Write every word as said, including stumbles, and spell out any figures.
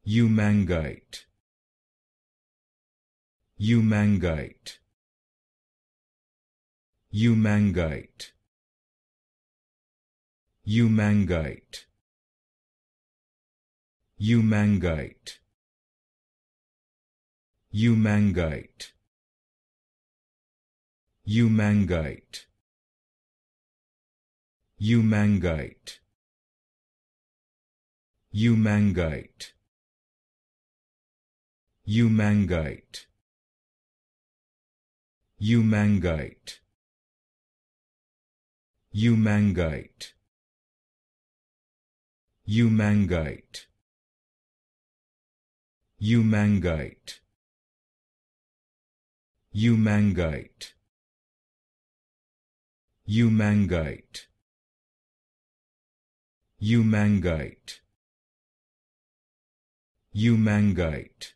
Umangite, Umangite, Umangite, Umangite, Umangite, Umangite, Umangite, Umangite, Umangite, Umangite, Umangite, Umangite, Umangite, Umangite, Umangite, Umangite, Umangite, Umangite,